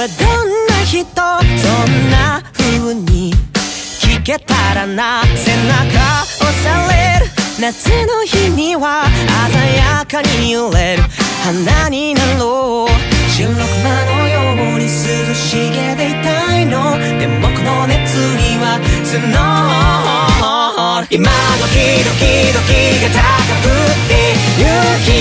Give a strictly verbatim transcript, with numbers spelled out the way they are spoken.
はどんな人、そんな風に聞けたらな。背中押される夏の日には鮮やかに揺れる花になろう。白熊のように涼しげでいたいの。でもこの熱にはスノー今ドキドキドキが高ぶって夕日